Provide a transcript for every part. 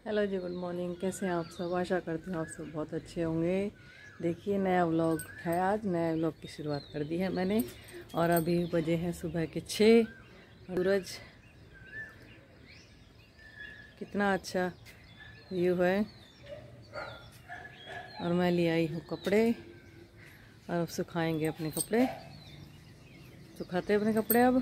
Hello जी, good morning. कैसे हैं आप सब? आशा करती हूँ आप सब बहुत अच्छे होंगे। देखिए, नया व्लॉग है। आज नया व्लॉग की शुरुआत कर दी है मैंने और अभी बजे हैं सुबह के 6। सूरज, कितना अच्छा व्यू है। और मैं ले आई हूँ कपड़े और अब सुखाएंगे अपने कपड़े। सुखाते अपने कपड़े अब।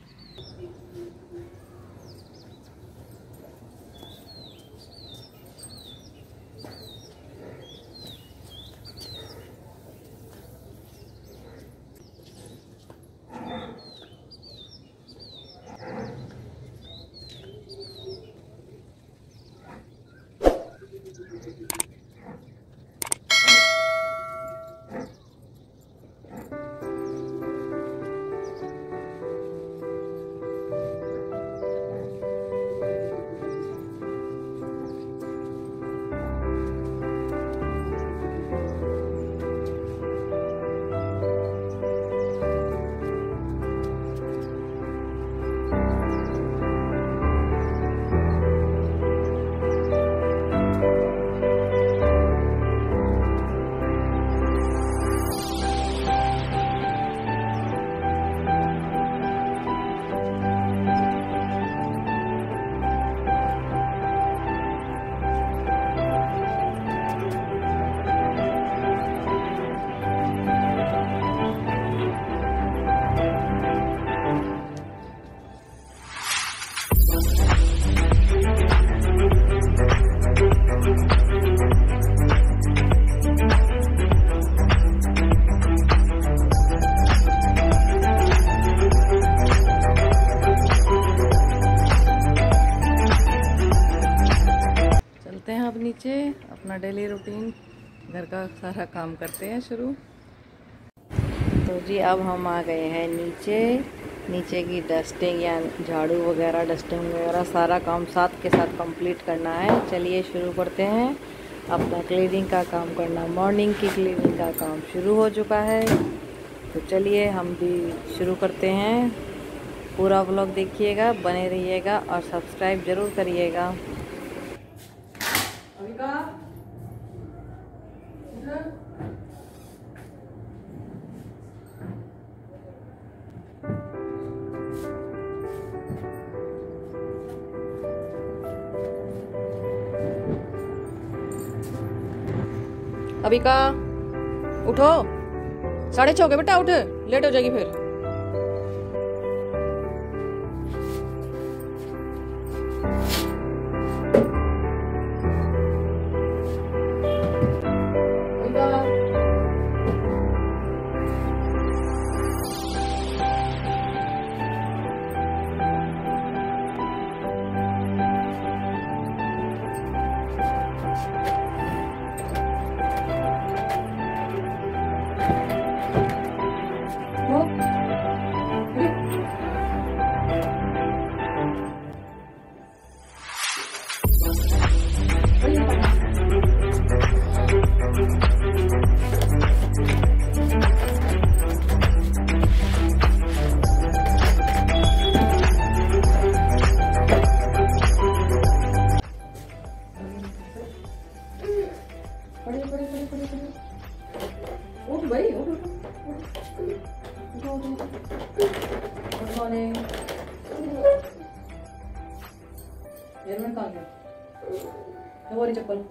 अब नीचे अपना डेली रूटीन घर का सारा काम करते हैं शुरू। तो जी अब हम आ गए हैं नीचे की डस्टिंग या झाड़ू वगैरह, डस्टिंग वगैरह सारा काम साथ के साथ कंप्लीट करना है। चलिए शुरू करते हैं अपना क्लीनिंग का काम करना। मॉर्निंग की क्लीनिंग का काम शुरू हो चुका है, तो चलिए हम भी शुरू करते हैं। पूरा व्लॉग देखिएगा, बने रहिएगा और सब्सक्राइब ज़रूर करिएगा। अभी का उठो, 6:30 हो गए बेटा, उठ, लेट हो जाएगी फिर। उठ भाई, उठ गुड मॉर्निंग। हेलमेट कहाँ गया? हमारी चप्पल।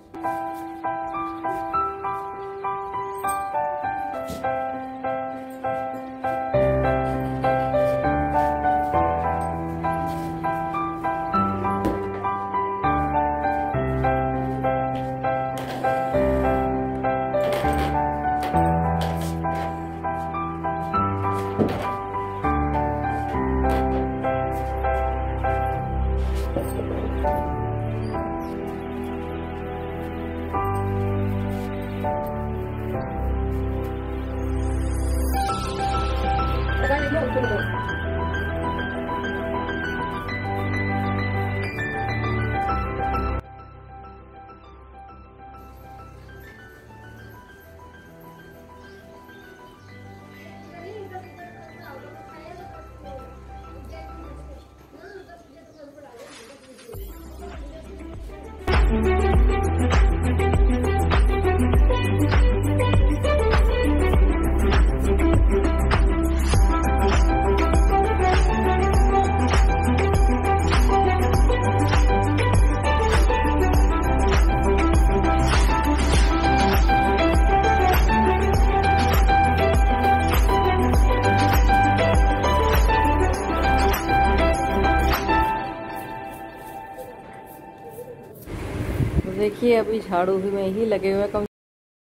देखिए अभी झाड़ू भी में ही लगे हुए, कम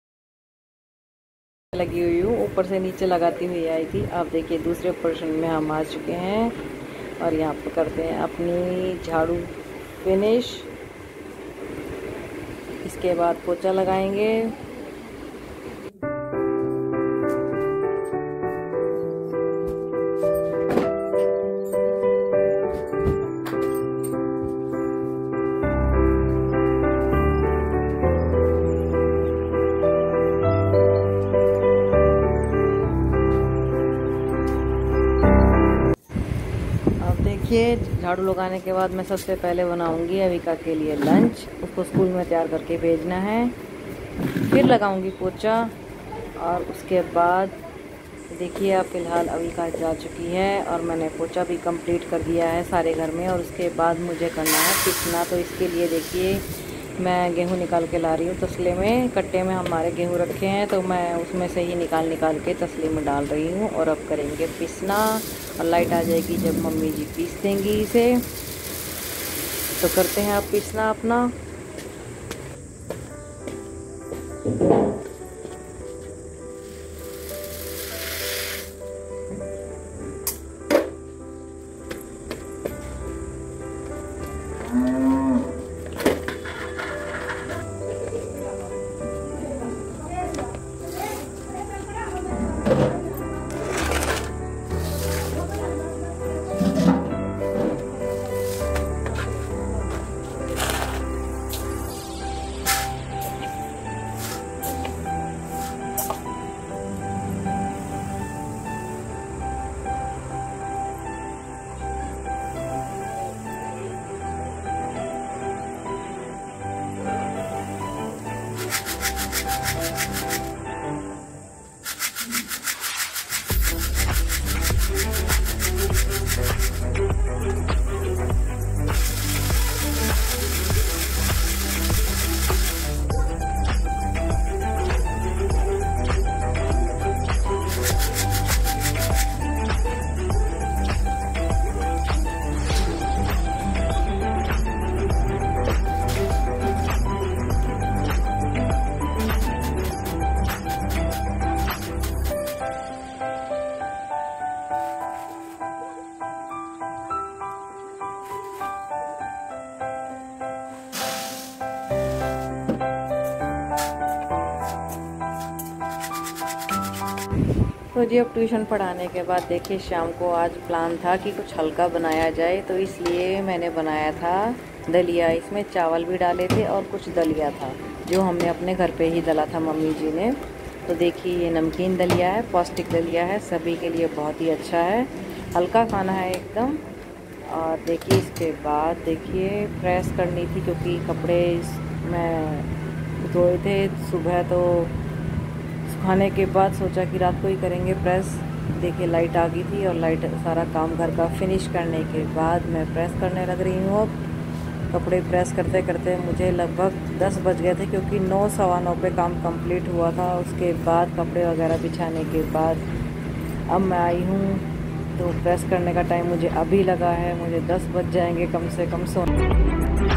लगी हुई हूँ, ऊपर से नीचे लगाती हुई आई थी। आप देखिए दूसरे पोर्शन में हम आ चुके हैं और यहाँ पर करते हैं अपनी झाड़ू फिनिश। इसके बाद पोछा लगाएंगे। देखिए झाड़ू लगाने के बाद मैं सबसे पहले बनाऊंगी अविका के लिए लंच। उसको स्कूल में तैयार करके भेजना है। फिर लगाऊंगी पोछा और उसके बाद देखिए अब फ़िलहाल अविका जा चुकी है और मैंने पोछा भी कंप्लीट कर दिया है सारे घर में। और उसके बाद मुझे करना है पिसना। तो इसके लिए देखिए मैं गेहूँ निकाल के ला रही हूँ तसले में। कट्टे में हमारे गेहूँ रखे हैं तो मैं उसमें से ही निकाल के तसले में डाल रही हूँ। और अब करेंगे पिसना और लाइट आ जाएगी जब मम्मी जी पीस देंगी इसे। तो करते हैं अब पिसना अपना। तो जी अब ट्यूशन पढ़ाने के बाद देखिए शाम को आज प्लान था कि कुछ हल्का बनाया जाए। तो इसलिए मैंने बनाया था दलिया। इसमें चावल भी डाले थे और कुछ दलिया था जो हमने अपने घर पे ही दला था मम्मी जी ने। तो देखिए ये नमकीन दलिया है, पौष्टिक दलिया है, सभी के लिए बहुत ही अच्छा है। हल्का खाना है एकदम। और देखिए इसके बाद देखिए प्रेस करनी थी क्योंकि कपड़े मैं धोए थे सुबह। तो खाने के बाद सोचा कि रात को ही करेंगे प्रेस। देखिए लाइट आ गई थी और लाइट सारा काम घर का फिनिश करने के बाद मैं प्रेस करने लग रही हूँ। अब कपड़े प्रेस करते करते मुझे लगभग 10 बज गए थे क्योंकि 9 सवा 9 पे काम कंप्लीट हुआ था। उसके बाद कपड़े वगैरह बिछाने के बाद अब मैं आई हूँ। तो प्रेस करने का टाइम मुझे अभी लगा है। मुझे 10 बज जाएंगे कम से कम सोने।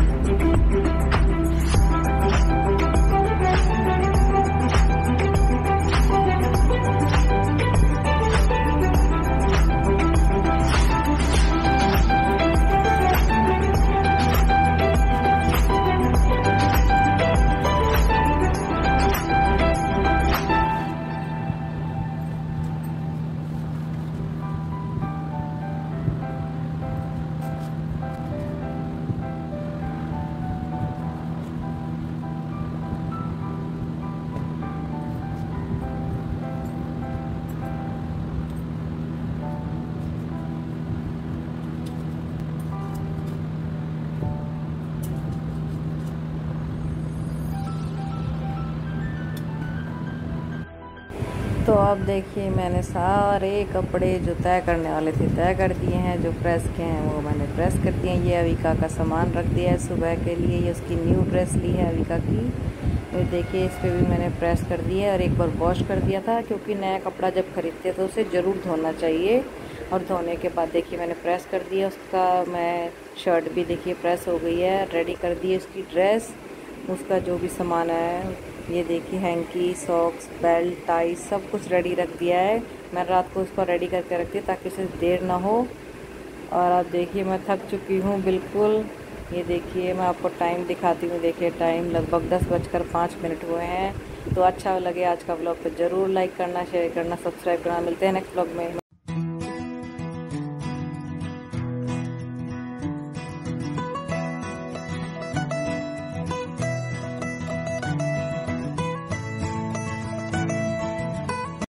तो अब देखिए मैंने सारे कपड़े जो तय करने वाले थे तय कर दिए हैं। जो प्रेस के हैं वो मैंने प्रेस कर दिए हैं। ये अविका का सामान रख दिया है सुबह के लिए। ये उसकी न्यू ड्रेस ली है अविका की। तो देखिए इस पर भी मैंने प्रेस कर दिया है और एक बार वॉश कर दिया था क्योंकि नया कपड़ा जब खरीदते हैं तो उसे ज़रूर धोना चाहिए। और धोने के बाद देखिए मैंने प्रेस कर दिया उसका। मैं शर्ट भी देखिए प्रेस हो गई है, रेडी कर दी है उसकी ड्रेस। उसका जो भी सामान है, ये देखिए हैंकी, सॉक्स, बेल्ट, टाई सब कुछ रेडी रख दिया है। मैं रात को उसको रेडी करके रखती हूँ ताकि उसे देर ना हो। और आप देखिए मैं थक चुकी हूँ बिल्कुल। ये देखिए मैं आपको टाइम दिखाती हूँ। देखिए टाइम लगभग 10:05 हुए हैं। तो अच्छा लगे आज का व्लॉग तो ज़रूर लाइक करना, शेयर करना, सब्सक्राइब करना। मिलते हैं नेक्स्ट व्लॉग में।